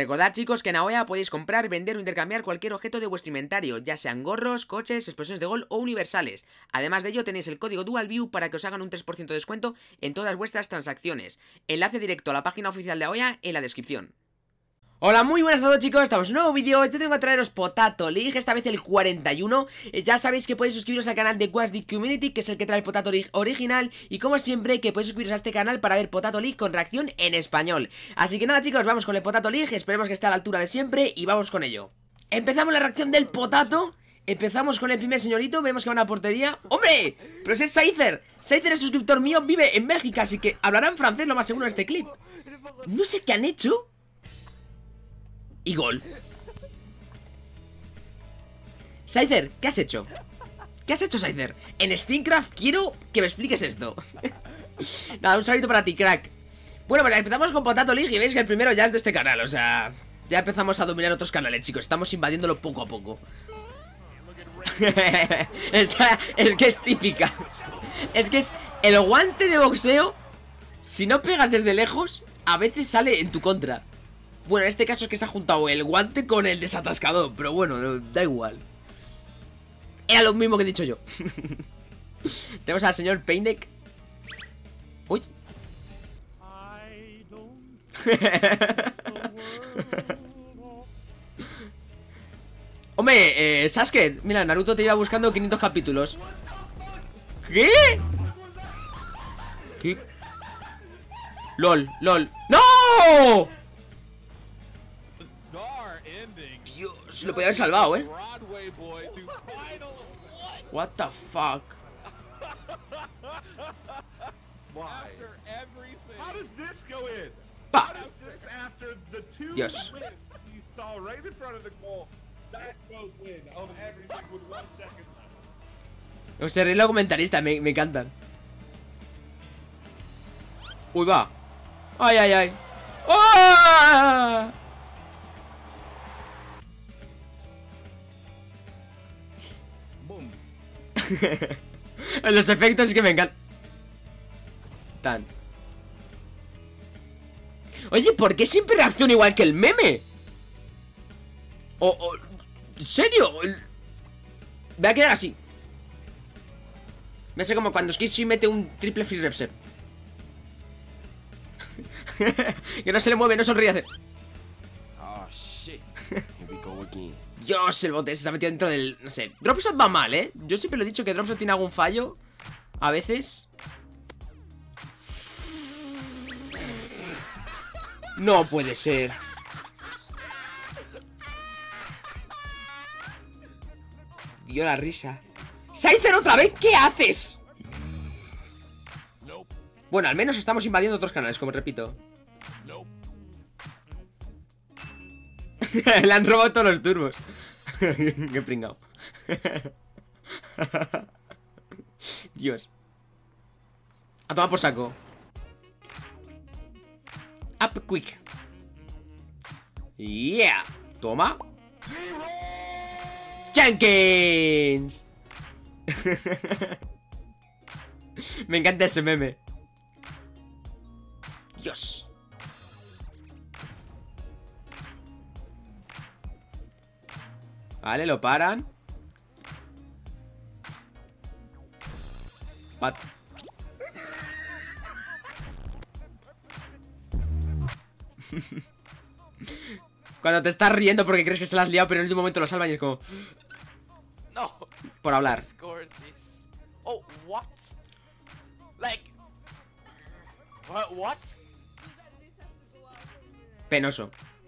Recordad, chicos, que en Aoya podéis comprar, vender o intercambiar cualquier objeto de vuestro inventario, ya sean gorros, coches, explosiones de gol o universales. Además de ello, tenéis el código DualView para que os hagan un 3% de descuento en todas vuestras transacciones. Enlace directo a la página oficial de Aoya en la descripción. Hola, muy buenas a todos, chicos, estamos en un nuevo vídeo. Yo tengo que traeros Potato League, esta vez el 41. Ya sabéis que podéis suscribiros al canal de Wasdick Community, que es el que trae el Potato League original. Y como siempre, que podéis suscribiros a este canal para ver Potato League con reacción en español. Así que nada, chicos, vamos con el Potato League. Esperemos que esté a la altura de siempre y vamos con ello. Empezamos la reacción del Potato. Empezamos con el primer señorito, vemos que va a una portería. ¡Hombre! Pero ese es Scyther. Scyther es suscriptor mío, vive en México, así que hablará en francés lo más seguro en este clip. No sé qué han hecho. Y gol. Scyther, ¿qué has hecho? ¿Qué has hecho, Scyther? En Steamcraft quiero que me expliques esto. Nada, un saludito para ti, crack. Bueno, pues empezamos con Potato League y veis que el primero ya es de este canal. O sea, ya empezamos a dominar otros canales, chicos. Estamos invadiéndolo poco a poco. Es que es típica. Es que es el guante de boxeo. Si no pegas desde lejos, a veces sale en tu contra. Bueno, en este caso es que se ha juntado el guante con el desatascador, pero bueno, da igual. Era lo mismo que he dicho yo. Tenemos al señor Payneck. Uy. Hombre, Sasuke, mira, Naruto te iba buscando 500 capítulos. ¿Qué? ¿Qué? LOL, LOL. ¡No! Dios, lo podía haber salvado, What the fuck. Pa. Dios. O sea, los comentaristas me encantan. Uy, va. Ay, ay, ay. ¡Oh! Los efectos es que me encantan. Oye, ¿por qué siempre reacciona igual que el meme? ¿En serio? Me voy a quedar así. Me hace como cuando Skizzy mete un triple free repset. Que no se le mueve, no sonríe, hace. Dios, el bote se ha metido dentro del... No sé, Dropshot va mal, Yo siempre lo he dicho que Dropshot tiene algún fallo. A veces. No puede ser. Dio la risa. ¡Scyther otra vez! ¿Qué haces? Bueno, al menos estamos invadiendo otros canales, como repito. Le han robado todos los turbos. Qué pringao. Dios. A tomar por saco. Up quick. Yeah. Toma. Jenkins. Me encanta ese meme. Dios. Vale, lo paran. What? Cuando te estás riendo porque crees que se la has liado, pero en el último momento lo salvan y es como... No. Por hablar. Oh, what? Like... What? Penoso.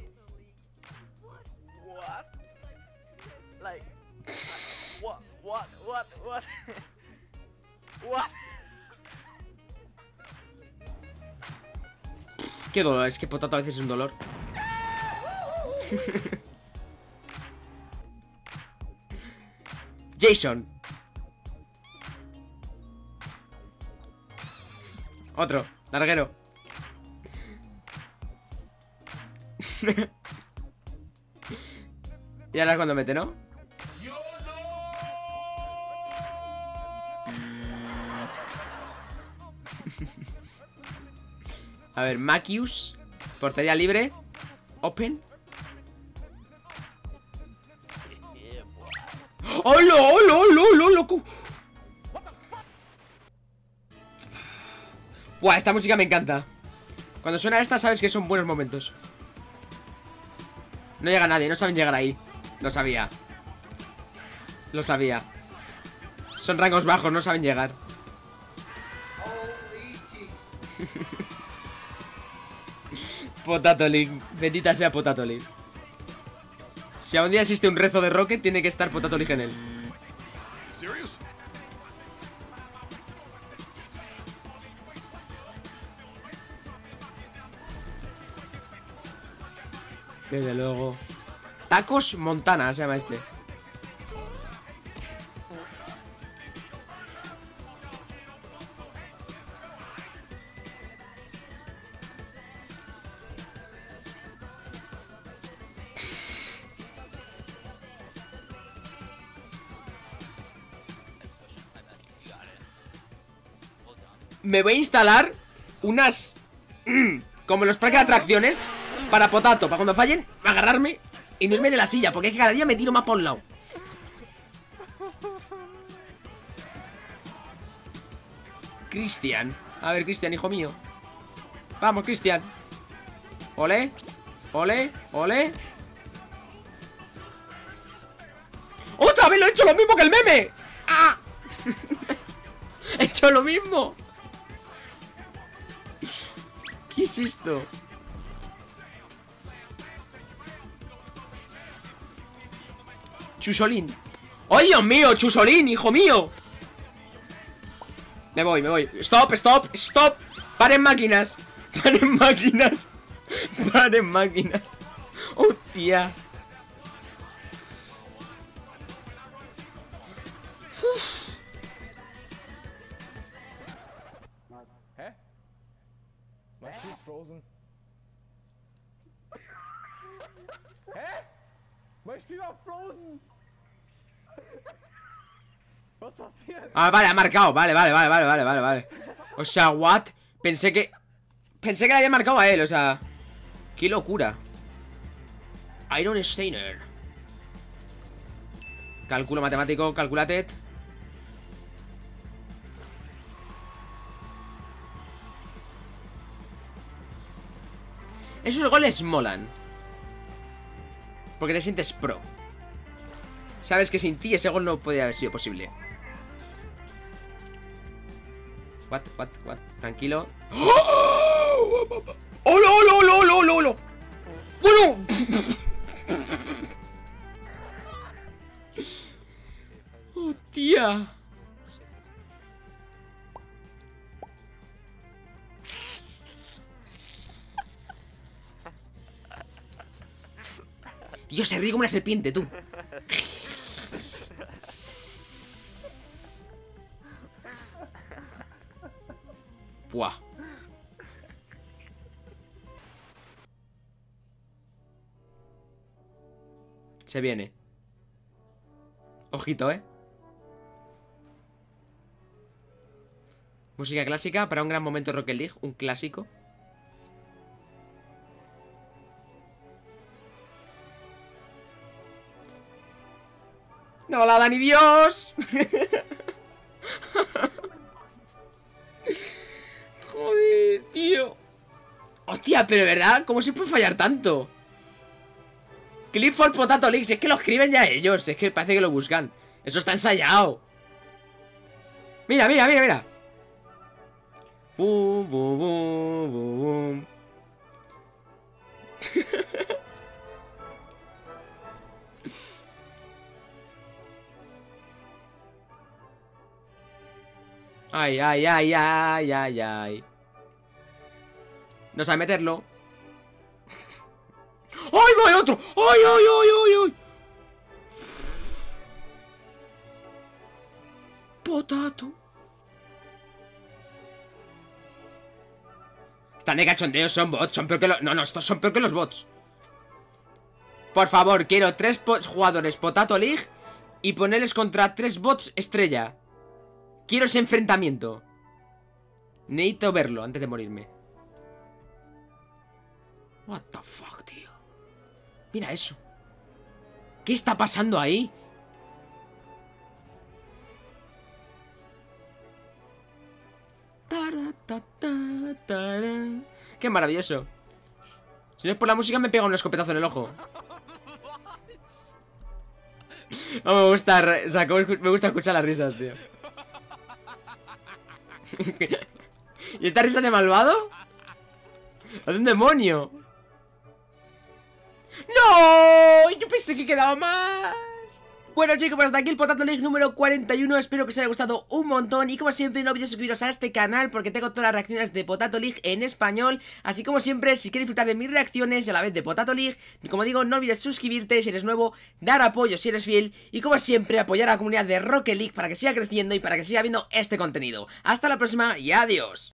What? Like... What? What? Qué dolor, es que Potato a veces es un dolor. Jason. Otro, larguero. Y ahora es cuando mete, ¿no? A ver, Macius. Portería libre. Open. ¡Hola, hola, hola, hola, loco! Buah, esta música me encanta. Cuando suena esta sabes que son buenos momentos. No llega nadie, no saben llegar ahí. Lo sabía. Lo sabía. Son rangos bajos, no saben llegar. Potato Link. Bendita sea Potato Link. Si algún día existe un rezo de Rocket, tiene que estar Potato Link en él. Desde luego. Tacos Montana se llama este. Me voy a instalar unas... como los parques de atracciones para Potato, para cuando fallen, agarrarme y no irme de la silla, porque es que cada día me tiro más para un lado. Cristian. A ver, Cristian, hijo mío. Vamos, Cristian. Ole. Ole, ole. ¡Otra vez lo he hecho lo mismo que el meme! ¡Ah! He hecho lo mismo. ¿Qué es esto? Chusolín. ¡Ay, Dios mío! ¡Chusolín, hijo mío! Me voy, me voy. ¡Stop, stop, stop! ¡Paren máquinas! ¡Paren máquinas! ¡Paren máquinas! ¡Hostia! Hä? Was ist Frozen? Hä? Was steht auf Frozen? Was passiert? Ah, vale, ha marcado. Vale, vale, vale, vale, vale, vale, vale. O sea, what? Pensé que le había marcado a él, o sea. Qué locura. Iron Steiner. Cálculo matemático, calculated. Esos goles molan. Porque te sientes pro. Sabes que sin ti ese gol no podría haber sido posible. What? Tranquilo. ¡Oh! ¡Hola, hola, hola, hola, hola, hola! ¡Bueno! ¡Oh, tía! Dios, se ríe como una serpiente, tú. Buah. Se viene. Ojito, Música clásica para un gran momento de Rocket League. Un clásico. ¡No la Dani, Dios! Joder, tío. Hostia, pero de verdad, ¿cómo se puede fallar tanto? Clip for Potato Leaks, es que lo escriben ya ellos. Es que parece que lo buscan. Eso está ensayado. Mira, mira, mira, mira. Bum, bum, bum, bum, bum. Ay, ay, ay, ay, ay, ay. No sabe meterlo. ¡Ay, va el otro! ¡Ay, ay, ay, ay, ay! Potato. Están de cachondeo, son bots, son peor que los... No, no, estos son peor que los bots. Por favor, quiero 3 jugadores Potato League y ponerles contra 3 bots estrella. Quiero ese enfrentamiento. Necesito verlo antes de morirme. What the fuck, tío. Mira eso. ¿Qué está pasando ahí? Qué maravilloso. Si no es por la música me pega un escopetazo en el ojo. No me gusta, o sea, me gusta escuchar las risas, tío. ¿Y esta risa de malvado? ¡Es un demonio! ¡No! Yo pensé que quedaba más. Bueno chicos, pues hasta aquí el Potato League número 41. Espero que os haya gustado un montón. Y como siempre no olvidéis suscribiros a este canal, porque tengo todas las reacciones de Potato League en español. Así como siempre, si quieres disfrutar de mis reacciones y a la vez de Potato League, como digo, no olvides suscribirte si eres nuevo, dar apoyo si eres fiel, y como siempre apoyar a la comunidad de Rocket League para que siga creciendo y para que siga viendo este contenido. Hasta la próxima y adiós.